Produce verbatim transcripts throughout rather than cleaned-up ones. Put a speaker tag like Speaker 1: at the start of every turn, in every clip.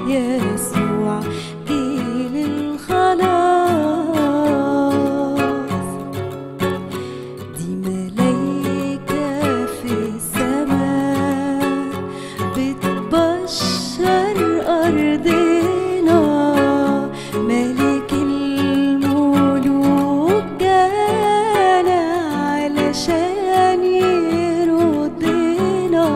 Speaker 1: يسوع جيل الخلاص. دي ملايكة في السماء بتبشر أرضنا، ملك الملوك جانا علشان يردنا،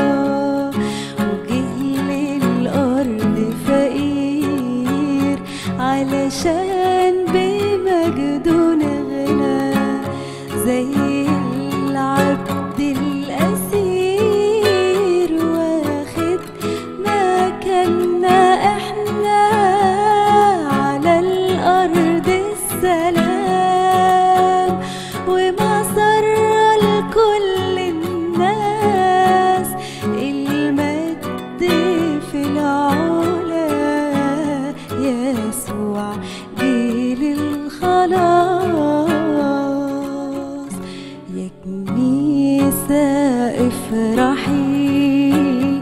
Speaker 1: وجه للأرض فقير علشان بمجده نغنى، زي العبد الأسير واخد مكاننا احنا على الأرض السلام، ومسرة لكل الناس المجد في العلا، يسوع جيل الخلاص. يا كنيسة افرحي،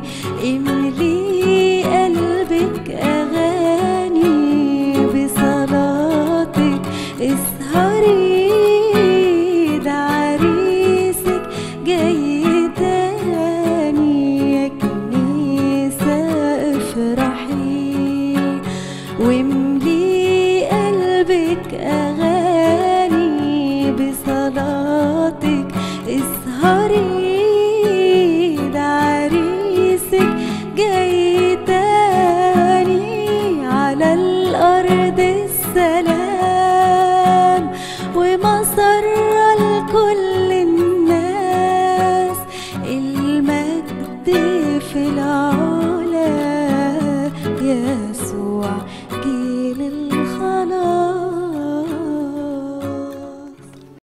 Speaker 1: املي قلبك أغاني، بصلاتك اسهري، ده عريسك جاي تاني. يا كنيسة افرحي واملي قلبك أغاني، بصلاتك اسهري، ده عريسك جاي تاني على الأرض السلام، ومسرة لكل الناس المجد في العلا، يسوع